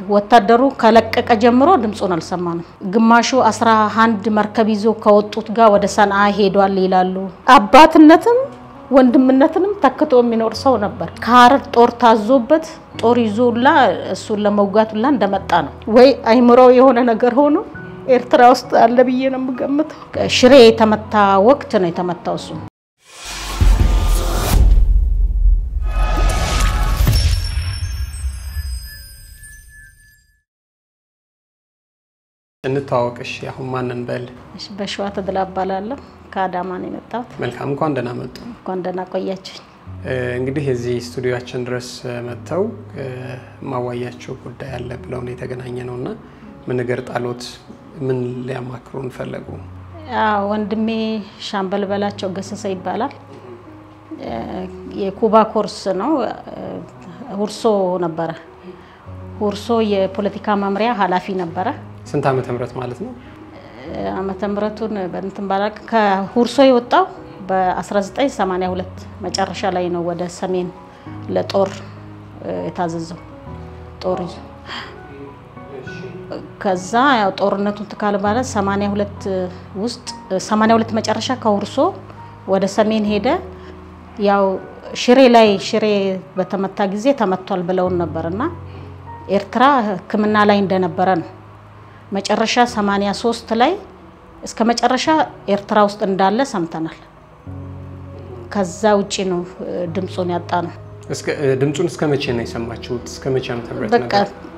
ወታደሩ ከለቀቀ ጀምሮ ድምጹን አልሰማንም ግማሹ 11 መርከብ ይዞ ከወጡት ጋር ወደ ሰንዓ ሄዷል ይላሉ አባትነትም ወንድምነትንም ተከቶ የሚኖር ሰው ነበር ካር ጦር ታዞበት ጦር ይዞላ እሱን ለመውጋቱላ እንደመጣ ነው ወይ አይምሮ የሆነ ነገር ሆኖ ኤርትራ ውስጥ አለ ብዬ ነው የምገምተው ሽሬ የተመታ ወቅት ነው የተመታው እሱ እንታወቅሽ ያሁን ማንን በል እሺ በሽዋ ተድላባላለሁ ከአዳማ ነው የመጣሁት መልካም እንኳን ደህና መጡ እንኳን ደህና ቆያችሁ እንግዲህ እዚህ ስቱዲዮአችን ድረስ መተው ማዋያቸው ጉዳይ አለ ብለው ነው የተገናኘነውና ምን ነገር ጣሎት ምን ሊያማክሩን ፈለጉ ወንድሜ ሻምበል በላቸው ገሰሰ ይባላል የኩባ ኮርስ ነው ሁርሶ ነበር ሁርሶ የፖለቲካ መምሪያ ኃላፊ ነበር ስንት ዓመተ ምህረት ማለት ነው ዓመተ ምህረቱን በእንትን ባላክ ከሁርሶ የወጣው በ1982 መጨረሻ ላይ ነው ወደ ሰሜን ለጦር የታዘዘው ጦር ከዛ ያው ጦርነቱን ተካለ ማለት 82 ውስጥ 82 መጨረሻ ከሁርሶ ወደ ሰሜን ሄደ ያው ሽሬ በተመታ ጊዜ ተመቷል ብለውን ነበርና ኤርትራ ሕክምና ላይ እንደነበረ ነው መጨረሻ 83 ላይ እስከ መጨረሻ ኤርትራ ውስጥ እንዳለ ሰምተናል ከዛ ውጪ ነው ድምጹን ያጣነው ድምጹን እስከ መቼ ነው የሰማችሁት እስከ መቼ ዓመተ ምህረት በቃ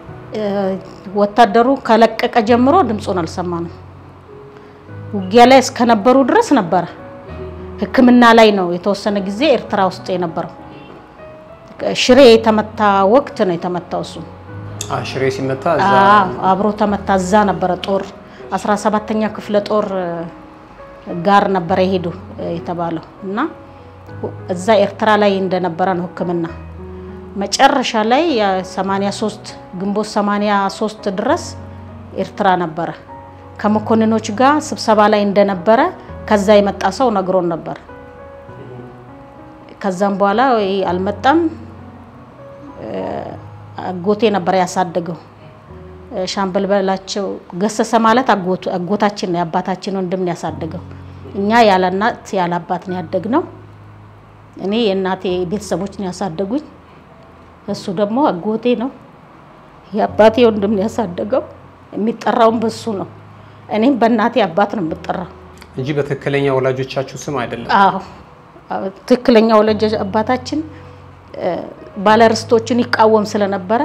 ወታደሩ ከለቀቀ ጀምሮ ድምጹን አልሰማንም ውጊያ ላይ እስከ ነበሩ ድረስ ነበር ሕክምና ላይ ነው የተወሰነ ጊዜ ኤርትራ ውስጥ የነበረው ሽሬ የተመታ ወቅት ነው የተመታው እሱ ሽሬ ሲመታ እዛ አብሮ ተመታ እዛ ነበር ጦር 17ኛ ክፍለ ጦር ጋር ነበር ይሄዱ የተባለው እና እዛ ኤርትራ ላይ እንደነበረ ነው ሕክምና መጨረሻ ላይ 83 ግንቦት 83 ድረስ ኤርትራ ነበር ከመኮንኖች ጋር ስብሰባ ላይ እንደነበረ ከዛ የመጣ ሰው ነግሮን ነበር ከዛም በኋላ አልመጣም አጎቴ ነበር ያሳደገው ሻምበል በላቸው ገሰሰ ማለት አጎታችን ነው አባታችን ወንድም ነው ያሳደገው እኛ ያለ እናት ያለ አባት ነው ያደግነው እኔ የእናቴ ቤተሰቦች ነው ያሳደጉኝ እሱ ደግሞ አጎቴ ነው ያባቴ ወንድም ነው ያሳደገው የሚጠራው በሱ ነው እኔም በእናቴ አባት ነው የምጠራው እንጂ በትክክለኛ ወላጆቻችሁ ስም አይደለም ትክክለኛ ወላጆች አባታችን ባለርስቶችን ይቃወም ስለነበረ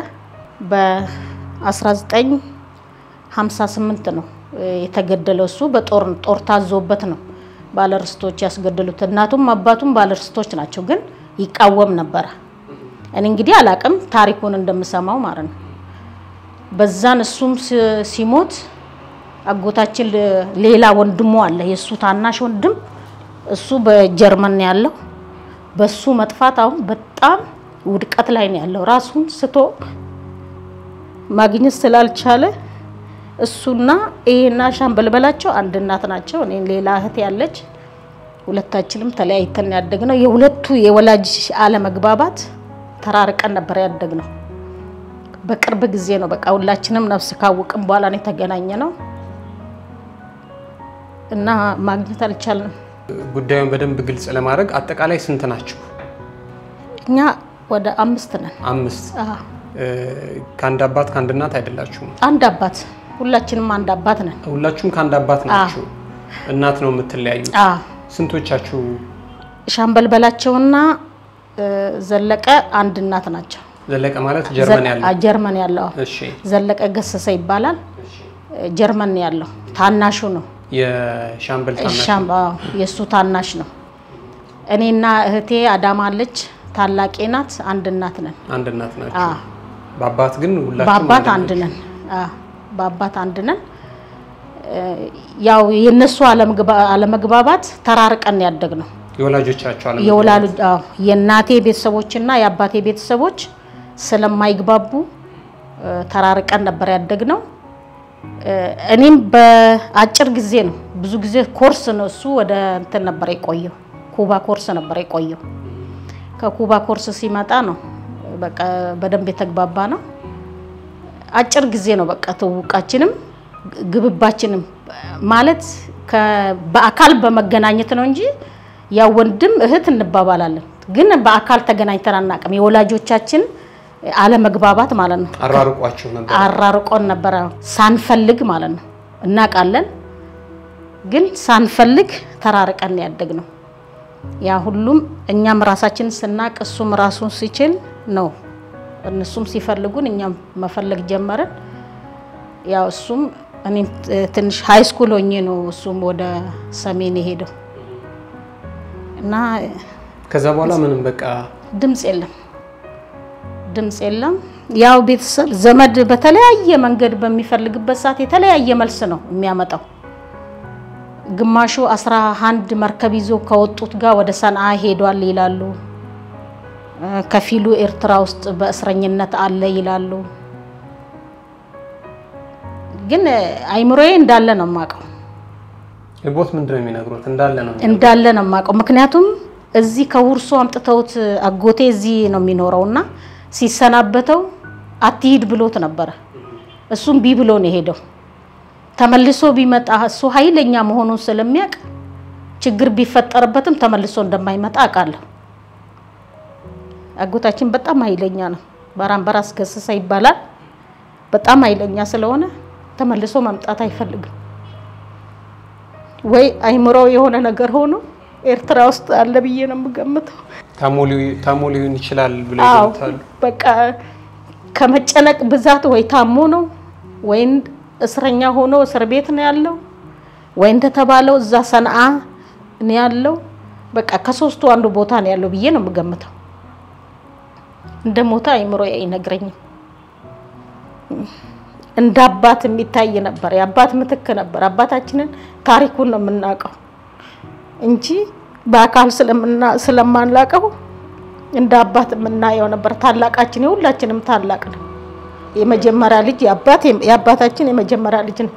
በ1958 ነው የተገደለው እሱ በጦር ታዞበት ነው ባለርስቶች ያስገደሉት እናቱም አባቱም ባለርስቶች ናቸው ግን ይቃወም ነበር እኔ እንግዲህ አላቀም ታሪኩን እንደምሰማው ማለት ነው በዛን እሱም ሲሞት አጎታችን ሌላ ወንድሙ አለ የሱ ታናሽ ወንድም እሱ በጀርመን ያለው በሱ መጥፋት አሁን በጣም ውድቀት ላይ ነው ያለው ራሱን ስቶ ማግኘት ስላልቻለ እሱና ኤና ሻምበል በላቸው አንድ እናት ናቸው እኔ ሌላ እህት ያለች ሁለታችንም ተለያይተን ያደግነው የሁለቱ የወላጅ አለመግባባት ተራርቀን ነበር ያደግነው በቅርብ ጊዜ ነው በቃ ሁላችንም ነፍስ ካወቅን በኋላ ነው የተገናኘነው እና ማግኘት አልቻልንም ጉዳዩን በደንብ ግልጽ ለማድረግ አጠቃላይ ስንት ናችሁ እኛ ወደ 5 ነን 5 ካንድ አባት ካንድ እናት አይደላችሁም አንድ አባት ሁላችንም አንድ አባት ነን ሁላችሁም ካንድ አባት ናችሁ እናት ነው የምትለያዩት ስንቶቻችሁ ሻምበል በላቸውና ዘለቀ አንድ እናት ናቸው ዘለቀ ማለት ጀርመን ያለው እሺ ዘለቀ ገሰሰ ይባላል ጀርመን ያለው ታናሹ ነው የሻምበል ታናሽ የሱ ታናሽ ነው እኔና እህቴ አዳማ አለች ታላቄ ናት አንድ እናት ነን አንድ እናት ናችሁ በአባት ግን ሁላችሁም በአባት አንድ ነን በአባት አንድ ነን ያው የነሱ አለመግባባት ተራርቀን ያደግነው የወላጆቻቸው የእናቴ ቤተሰቦችና የአባቴ ቤተሰቦች ስለማይግባቡ ተራርቀን ነበር ያደግነው እኔም በአጭር ጊዜ ነው ብዙ ጊዜ ኮርስ ነው እሱ ወደ እንትን ነበር የቆየው ኩባ ኮርስ ነበር የቆየው ከኩባ ኮርስ ሲመጣ ነው በቃ በደንብ የተግባባ ነው አጭር ጊዜ ነው በቃ ተውቃችንም ግብባችንም ማለት በአካል በመገናኘት ነው እንጂ ያ ወንድም እህት እንባባላለን ግን በአካል ተገናኝተን አናቀም የወላጆቻችን አለ መግባባት ማለት ነው አራርቆን ነበር ሳንፈልግ ማለት ነው እናቃለን ግን ሳንፈልግ ተራርቀን ያደግነው ያ ሁሉም እኛም ራሳችን ስናቅ እሱም ራሱን ሲችል ነው እነሱም ሲፈልጉን እኛም መፈለግ ጀመረን ያው እሱም እኔ ትንሽ ሃይ ስኩል ሆኜ ነው እሱም ወደ ሰሜን ሄደው እና ከዛ በኋላ ምንም በቃ ድምጽ የለም ያው ቤተሰብ ዘመድ በተለያየ መንገድ በሚፈልግበት ሰዓት የተለያየ መልስ ነው የሚያመጣው ግማሹ 11 መርከብ ይዞ ከወጡት ጋር ወደ ሰንዓ ሄዷል ይላሉ ከፊሉ ኤርትራ ውስጥ በእስረኝነት አለ ይላሉ ግን አይምሮዬ እንዳለ ነው ማቀው ልቦት ምንድነው የሚነግሩት እንዳለ ነው ማቀው ምክንያቱም እዚህ ከውርሶ አምጥተውት አጎቴ እዚህ ነው የሚኖረውና ሲሰናበተው አትሂድ ብሎት ነበር እሱም ቢ ብሎ ነው ሄደው ተመልሶ ቢመጣ እሱ ኃይለኛ መሆኑን ስለሚያቅ ችግር ቢፈጠርበትም ተመልሶ እንደማይመጣ አቃለሁ አጎታችን በጣም ኃይለኛ ነው ባራምባራስ ገሰሰ ይባላል በጣም ኃይለኛ ስለሆነ ተመልሶ መምጣት አይፈልግም ወይ አይምሮ የሆነ ነገር ሆኖ ኤርትራ ውስጥ አለ ብዬ ነው የምገምተው ታሞሊውን ይችላል ብለው ይገምታሉ በቃ ከመጨነቅ ብዛት ወይ ታሞ ነው ወይ እስረኛ ሆኖ እስር ቤት ነው ያለው ወይ እንደተባለው እዛ ሰንዓ ነው ያለው በቃ ከሶስቱ አንዱ ቦታ ነው ያለው ብዬ ነው የምገምተው እንደሞታ አይምሮ ይነግረኝ እንዳባት የሚታይ ነበር ያባት ምትክ ነበር አባታችንን ታሪኩን ነው የምናቀው እንጂ በአካል ስለማንላቀው እንዳባት የምናየው ነበር ታላቃችን ሁላችንም ታላቅ ነው የመጀመሪያ ልጅ ያባታችን የመጀመሪያ ልጅ ነው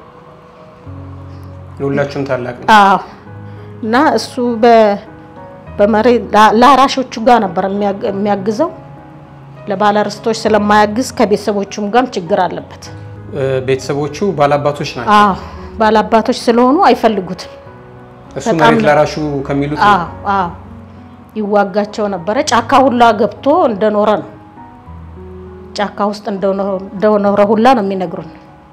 ሁላችሁም ታላቅ ነው እና እሱ በመሬት ለአራሾቹ ጋር ነበር የሚያግዘው ለባለርስቶች ስለማያግዝ ከቤተሰቦቹም ጋር ችግር አለበት ቤተሰቦቹ ባላባቶች ናቸው ባላባቶች ስለሆኑ አይፈልጉትም እሱ መሬት ለራሹ ከሚሉት ይዋጋቸው ነበር ጫካ ሁላ ገብቶ እንደኖረ ነው ጫካ ውስጥ እንደኖረ ሁላ ነው የሚነግሩን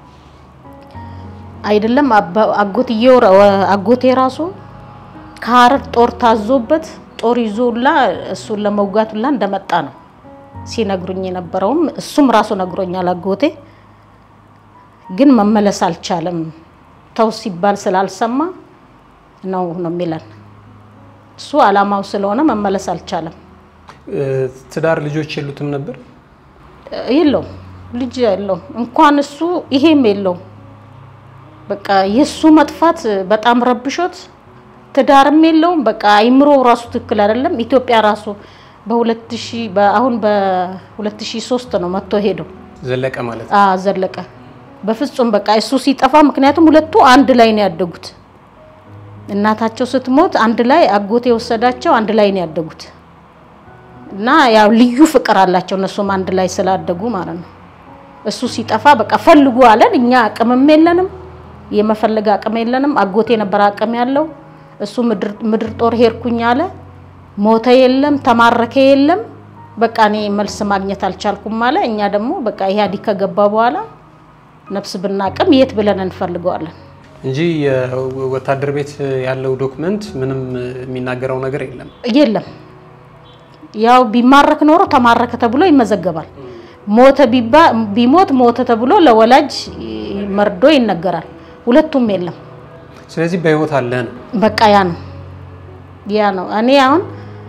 አይደለም አጎቴ ራሱ ካርድ ጦር ታዞበት ጦር ይዞላ እሱን ለመውጋቱላ እንደመጣ ነው ሲነግሩኝ የነበረው እሱም ራሱ ነግሮኛል አጎቴ ግን መመለስ አልቻለም ተው ሲባል ስላልሰማ ነው የሚለን እሱ አላማው ስለሆነ መመለስ አልቻለም ትዳር ልጆች የሉትም ነበር የለው ልጅ የለው እንኳን እሱ ይሄም የለው በቃ የሱ መጥፋት በጣም ረብሾት ትዳርም የለው በቃ አይምሮ ራሱ ትክክል አይደለም ኢትዮጵያ ራሱ በ2000 አሁን በ2003 ነው መጥቶ ሄዶ ዘለቀ ማለት ዘለቀ በፍጹም በቃ እሱ ሲጠፋ ምክንያቱም ሁለቱ አንድ ላይ ነው ያደጉት እናታቸው ስትሞት አንድ ላይ አጎቴ ወሰዳቸው አንድ ላይ ነው ያደጉት እና ያው ልዩ ፍቅር አላቸው እነሱም አንድ ላይ ስላደጉ ማለት ነው እሱ ሲጠፋ በቃ ፈልጉ አለን እኛ አቅምም የለንም የመፈለግ አቅም የለንም አጎቴ ነበር አቅም ያለው እሱ ምድር ጦር ሄርኩኝ አለ ሞተ የለም ተማረከ የለም በቃ እኔ መልስ ማግኘት አልቻልኩም ማለ እኛ ደግሞ በቃ ኢህአዲ ከገባ በኋላ ነፍስ ብናቀም የት ብለን እንፈልገዋለን እንጂ ወታደር ቤት ያለው ዶክመንት ምንም የሚናገረው ነገር የለም ያው ቢማረክ ኖሮ ተማረከ ተብሎ ይመዘገባል ሞተ ቢሞት ሞተ ተብሎ ለወላጅ መርዶ ይነገራል ሁለቱም የለም ስለዚህ በህይወት አለ ነው በቃ ያ ነው እኔ አሁን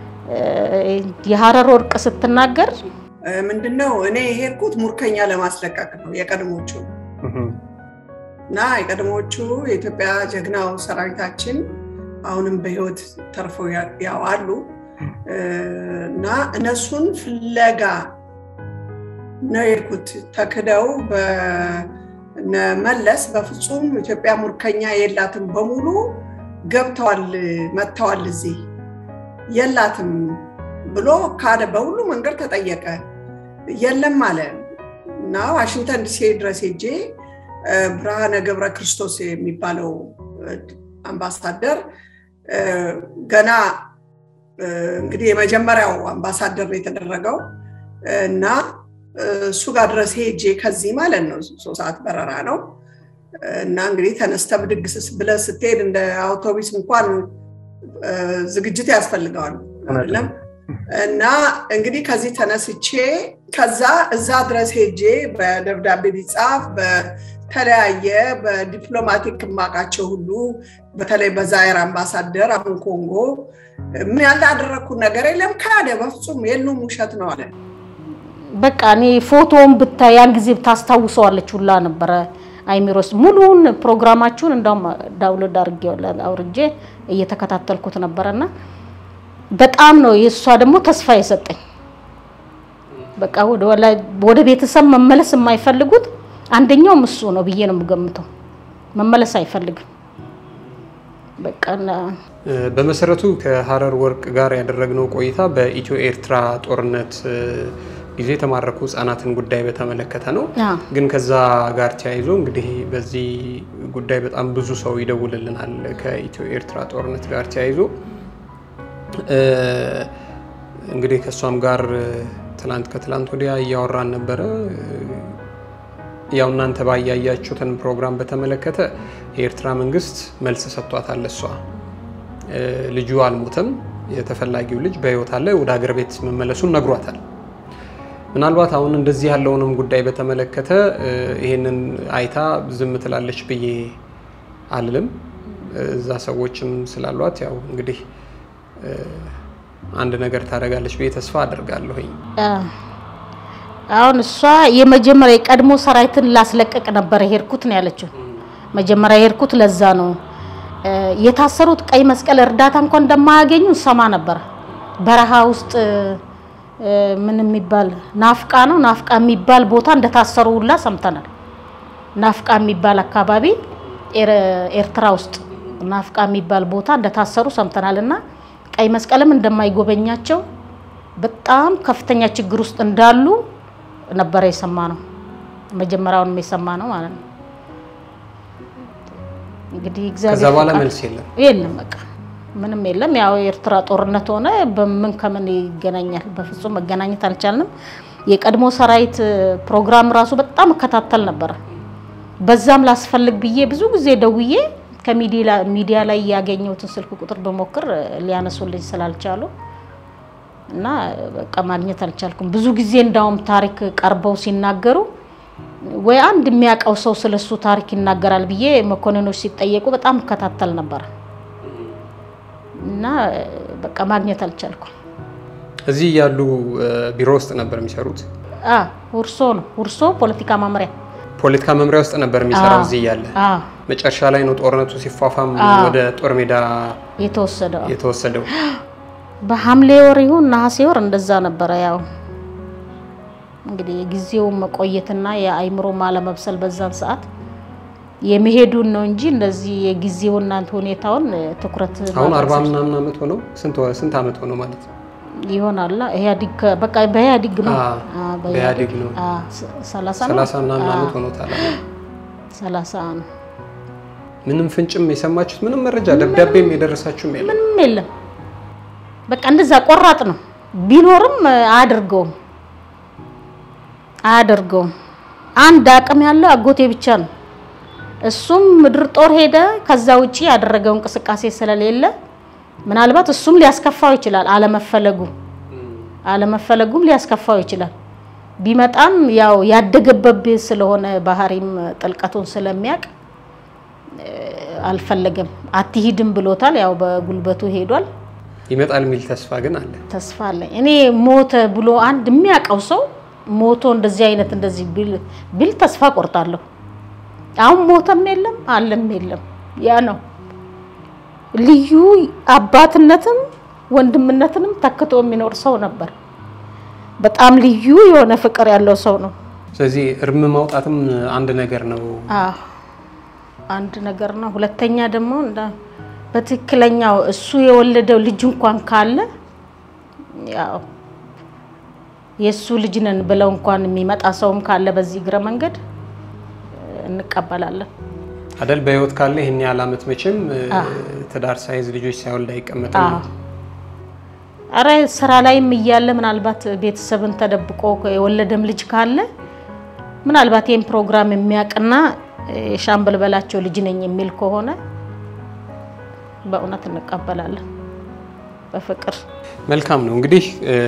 የሐረር ወርቅ ስትናገር ምንድነው እኔ ሄርኩት ሙርከኛ ለማስለቀቅ ነው የቀድሞቹ እና የቀድሞቹ የኢትዮጵያ ጀግናው ሰራዊታችን አሁንም በህይወት ተርፎ ያው አሉ እና እነሱን ፍለጋ ነው ሄርኩት ተከደው በመለስ በፍጹም ኢትዮጵያ ሙርከኛ የላትም በሙሉ ገብተዋል መተዋል እዚህ የላትም ብሎ ካደ በሁሉ መንገድ ተጠየቀ የለም አለ እና ዋሽንግተን ዲሲ ድረስ ሄጄ ብርሃነ ገብረ ክርስቶስ የሚባለው አምባሳደር ገና እንግዲህ የመጀመሪያው አምባሳደር የተደረገው እና እሱ ጋር ድረስ ሄጄ ከዚህ ማለት ነው 3 ሰዓት በረራ ነው እና እንግዲህ ተነስተ ብድግስ ብለህ ስትሄድ እንደ አውቶቡስ እንኳን ዝግጅት ያስፈልጋል አይደለም እና እንግዲህ ከዚህ ተነስቼ ከዛ እዛ ድረስ ሄጄ በደብዳቤ ቢጻፍ በተለያየ በዲፕሎማቲክ ማቃቸው ሁሉ በተለይ በዛይር አምባሳደር አሁን ኮንጎ ምን ያላደረኩ ነገር የለም ካደ በፍጹም የሉም ውሸት ነው አለ በቃ እኔ ፎቶውን ብታይ ያን ጊዜ ታስታውሰዋለች ሁላ ነበር አይሚሮስ ሙሉን ፕሮግራማችሁን እንደውም ዳውንሎድ አውርጄ እየተከታተልኩት ነበርና በጣም ነው የሷ ደግሞ ተስፋ የሰጠኝ በቃ ወደ ቤተሰብ መመለስ የማይፈልጉት አንደኛው እሱ ነው ብዬ ነው የምገምተው መመለስ አይፈልግም በቃ በመሰረቱ ከሐረር ወርቅ ጋር ያደረግነው ቆይታ በኢትዮ ኤርትራ ጦርነት ጊዜ ተማረኩ ህፃናትን ጉዳይ በተመለከተ ነው ግን ከዛ ጋር ተያይዞ እንግዲህ በዚህ ጉዳይ በጣም ብዙ ሰው ይደውልልናል ከኢትዮ ኤርትራ ጦርነት ጋር ተያይዞ እንግዲህ ከሷም ጋር ከትላንት ወዲያ ያወራን ነበር ያው እናንተ ባያያችሁትን ፕሮግራም በተመለከተ የኤርትራ መንግስት መልስ ሰጥቷታል ለሷ ልጁ አልሞተም የተፈላጊው ልጅ በህይወት አለ ወደ ሀገር ቤት መመለሱን ነግሯታል ምናልባት አሁን እንደዚህ ያለውንም ጉዳይ በተመለከተ ይሄንን አይታ ዝም ትላለች ብዬ አልልም እዛ ሰዎችም ስላሏት ያው እንግዲህ አንድ ነገር ታደርጋለች ብዬ ተስፋ አደርጋለሁኝ አሁን እሷ የመጀመሪያ ቀድሞ ሰራዊትን ላስለቀቅ ነበር ሄርኩት ነው ያለችው መጀመሪያ ሄርኩት ለዛ ነው የታሰሩት ቀይ መስቀል እርዳታ እንኳን እንደማያገኙ ሰማ ነበር በረሃ ውስጥ ምን የሚባል ናፍቃ የሚባል ቦታ እንደታሰሩ ሁላ ሰምተናል ናፍቃ የሚባል አካባቢ ኤርትራ ውስጥ ናፍቃ የሚባል ቦታ እንደታሰሩ ሰምተናልና ቀይ መስቀልም እንደማይጎበኛቸው በጣም ከፍተኛ ችግር ውስጥ እንዳሉ ነበር የሰማነው መጀመሪያውን የሰማነው ማለት ነው እንግዲህ እግዚአብሔር ከዛ በኋላ መልስ የለም በቃ ምንም የለም ያው ኤርትራ ጦርነት ሆነ በምን ከምን ይገናኛል በፍጹም መገናኘት አልቻልንም የቀድሞ ሰራዊት ፕሮግራም ራሱ በጣም ከታተል ነበር በዛም ላስፈልግ ብዬ ብዙ ጊዜ ደውዬ ከሚዲያ ላይ ያገኘሁትን ስልክ ቁጥር በመከር ሊያነሱልኝ ስላልቻሉ እና በቃ ማግኘት አልቻልኩም ብዙ ጊዜ እንዳውም ታሪክ ቀርበው ሲናገሩ ወይ አንድ የሚያቀው ሰው ስለሱ ታሪክ ይናገራል ብዬ መኮንኖች ሲጠየቁ በጣም ከታተል ነበር እና በቃ ማግኘት አልቻልኩም እዚህ ያሉ ቢሮ ውስጥ ነበር የሚሰሩት ውርሶ ፖለቲካ መምሪያ ውስጥ ነበር የሚሰራው እዚህ ያለ መጨረሻ ላይ ነው ጦርነቱ ሲፋፋም ወደ ጦር ሜዳ የተወሰደው በሐምሌ ወር ይሁን ነሐሴ ወር እንደዛ ነበር ያው እንግዲህ ጊዜው መቆየትና የአይምሮ ማለመብሰል በዛን ሰዓት የሚሄዱን ነው እንጂ እንደዚህ የጊዜውና ሁኔታውን ትኩረት አሁን 40 ምናምን አመት ሆነው ስንት አመት ሆነው ማለት ነው ይሆናል ኢህአዲግ በቃ በኢህአዲግ ነው በኢህአዲግ ነው 30 ምናምን አመት ሆኖታል 30 ነው ምንም ፍንጭም የሰማችሁት ምንም መረጃ ደብዳቤም የደረሳችሁ ምንም የለም በቃ እንደዛ ቆራጥ ነው ቢኖርም አያደርገውም አንድ አቅም ያለው አጎቴ ብቻ ነው እሱም ምድር ጦር ሄደ ከዛ ውጪ ያደረገው እንቅስቃሴ ስለሌለ ምናልባት እሱም ሊያስከፋው ይችላል አለመፈለጉም ሊያስከፋው ይችላል ቢመጣም ያው ያደገበብ ስለሆነ ባህሪም ጥልቀቱን ስለሚያቅ አልፈለገም አትሂድም ብሎታል ያው በጉልበቱ ሄዷል ይመጣል ሚል ተስፋ ግን አለ ተስፋ አለ እኔ ሞተ ብሎ አንድ የሚያቀው ሰው ሞቶ እንደዚህ አይነት እንደዚህ ቢል ተስፋ ቆርጣለሁ አሁን ሞተም የለም አለም የለም ያ ነው ልዩ አባትነትም ወንድምነትንም ተከቶ የሚኖር ሰው ነበር በጣም ልዩ የሆነ ፍቅር ያለው ሰው ነው ስለዚህ እርም ማውጣትም አንድ ነገር ነው አንድ ነገር ነው ሁለተኛ ደግሞ በትክክለኛው እሱ የወለደው ልጅ እንኳን ካለ ያው የሱ ልጅ ነን ብለው እንኳን የሚመጣ ሰውም ካለ በዚህ ግረ መንገድ እንቀበላለን አደል በህይወት ካለ ይሄን ያህል አመት መቼም ትዳር ሳይዝ ልጆች ሳይወልድ አይቀመጥም አረ ስራ ላይም ይያለ ምናልባት ቤተሰብን ተደብቆ የወለደም ልጅ ካለ ምናልባት ይሄን ፕሮግራም የሚያቀና ሻምበል በላቸው ልጅ ነኝ የሚል ከሆነ በእውነት እንቀበላለን በፍቅር መልካም ነው እንግዲህ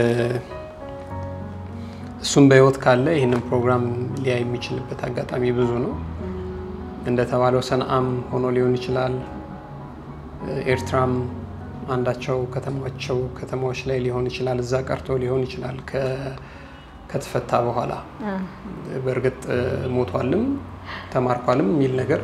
እሱም በህይወት ካለ ይሄንን ፕሮግራም ሊያይ የሚችልበት አጋጣሚ ብዙ ነው እንደተባለው ሰንዓም ሆኖ ሊሆን ይችላል ኤርትራም አንዳቸው ከተማዎች ላይ ሊሆን ይችላል እዛ ቀርቶ ሊሆን ይችላል ከተፈታ በኋላ በርግጥ ሞቷልም ተማርኳልም የሚል ነገር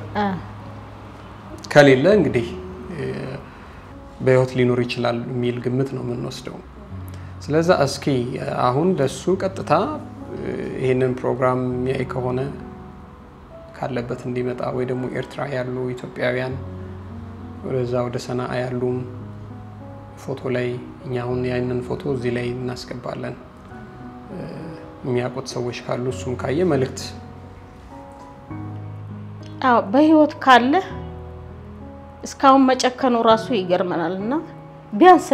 ከሌለ እንግዲህ በህይወት ሊኖር ይችላል የሚል ግምት ነው የምንወስደው ስለዚህ እስኪ አሁን ደሱ ቀጥታ ይሄንን ፕሮግራም ያይ ከሆነ ካለበት እንዲመጣ ወይ ደግሞ ኤርትራ ያሉ ኢትዮጵያውያን ወደ ሰንዓ ያሉ ፎቶ ላይ እኛውን ያንን ፎቶ እዚህ ላይ እናስገባለን የሚያቆት ሰዎች ካሉ እሱም ካየ መልእክት በህይወት ካለ እስካሁን መጨከኑ ራሱ ይገርመናልና ቢያንስ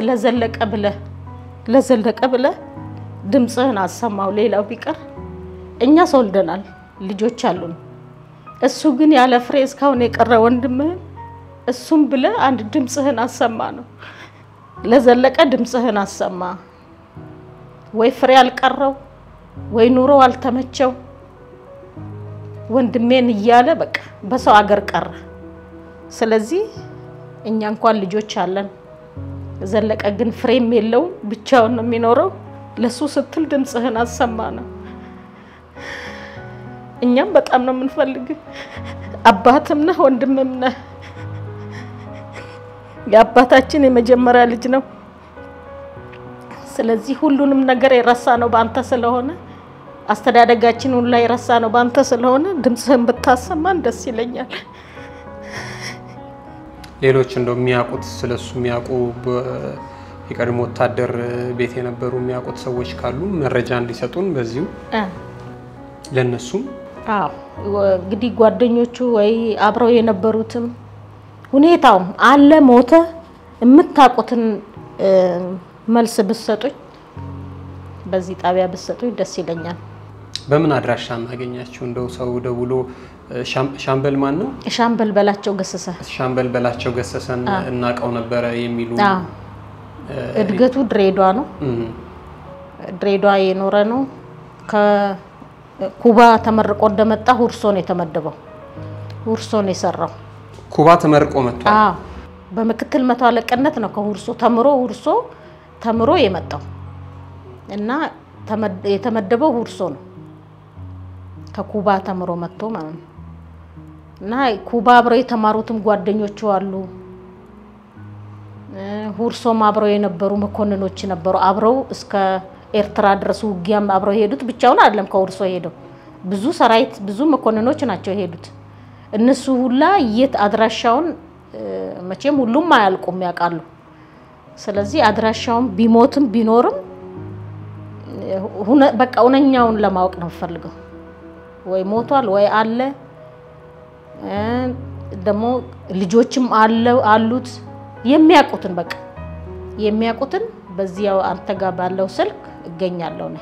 ለዘለቀ ብለ ድምጽህን አሰማው ሌላው ቢቀር እኛ ሰውልደናል ልጆች አሉን እሱ ግን ያለ ፍሬ እስካሁን የቀረ ወንድምህን እሱም ብለ አንድ ድምጽህን አሰማ ነው ለዘለቀ ድምጽህን አሰማ ወይ ፍሬ አልቀረው ወይ ኑሮ አልተመቸው ወንድሜን ይያለ በቃ በሰው አገር ቀረ ስለዚህ እኛ እንኳን ልጆች አለን ዘለቀ ግን ፍሬም የለው ብቻውን ነው የሚኖረው ለሱ ስትል ድምጽህን አሰማ ነው እኛም በጣም ነው የምንፈልግ አባትም ነህ ወንድምም ነህ ያባታችን የመጀመሪያ ልጅ ነው ስለዚህ ሁሉንም ነገር የረሳነው ባንተ ስለሆነ አስተዳደጋችን ሁሉ ላይ የረሳነው ባንተ ስለሆነ ድምጽህን ብታሰማን ደስ ይለኛል ሌሎች እንደው የሚያቁት ስለሱ የሚያቁ የቀድሞ ወታደር ቤት የነበሩ የሚያቁት ሰዎች ካሉ መረጃ እንዲሰጡን በዚሁ ለነሱም እንግዲህ ጓደኞቹ ወይ አብረው የነበሩትም ሁኔታው አለ ሞተ የምታቁትን መልስ ብትሰጡኝ በዚህ ጣቢያ ብትሰጡኝ ደስ ይለኛል በምን አድራሻ እናገኛችሁ እንደው ሰው ደውሎ ሻምበል ማን ነው ሻምበል በላቸው ገሰሰን እናቀው ነበር የሚሉ እድገቱ ድሬዳዋ ነው ድሬዳዋ የኖረ ነው ከኩባ ተመርቆ እንደመጣ ሁርሶን የተመደበው ሁርሶን የሰራው ኩባ ተመርቆ መጥቷል በመክትል መቶ አለቀነት ነው ከሁርሶ ተምሮ የመጣው እና የተመደበው ሁርሶ ነው ከኩባ ተምሮ መጥቶ ማለት ነው እና ኩባ አብረው የተማሩትም ጓደኞቹ አሉ ሁርሶም አብረው የነበሩ መኮንኖች ነበሩ አብረው እስከ ኤርትራ ድረስ ውጊያም አብረው ሄዱት ብቻውን አይደለም ከሁርሶ ሄደው ብዙ ሰራዊት ብዙ መኮንኖች ናቸው ሄዱት እነሱ ሁላ የት አድራሻውን መቼም ሁሉም አያልቁም ያቃሉ ስለዚህ አድራሻውን ቢሞትም ቢኖርም በቃ ኡነኛውን ለማወቅ ነው ፈልገው ወይ ሞቷል ወይ አለ ደሞ ልጆችም አሉት የሚያቁትን በቃ የሚያቁትን በዚያው አንተ ጋር ባለው ስልክ እገኛለሁ ነው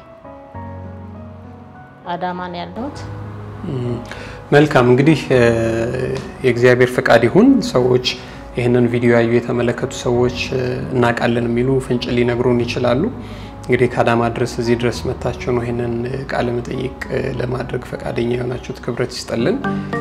አዳማን ያለሁት መልካም እንግዲህ የእግዚአብሔር ፈቃድ ይሁን ሰዎች ይሄንን ቪዲዮ ያዩ የተመለከቱ ሰዎች እናቃለን የሚሉ ፍንጭ ሊነግሩን ይችላሉ እንግዲህ ካዳማ ድረስ እዚህ ድረስ መታችሁ ነው ይሄንን ቃለ መጠይቅ ለማድረግ ፈቃደኛ የሆናችሁት ክብረት ይስጥልን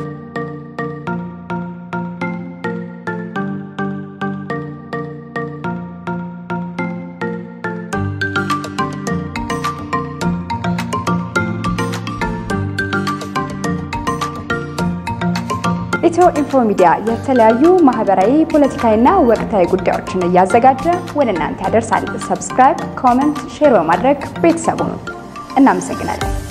EthioInfo ሚዲያ የተለያዩ ማህበራዊ ፖለቲካዊና ወቅታዊ ጉዳዮችን ያዘጋጀ ወደ እናንተ ያደርሳል ሰብስክራይብ ኮሜንት ሼር በማድረግ ቤተሰቡን እናመሰግናለን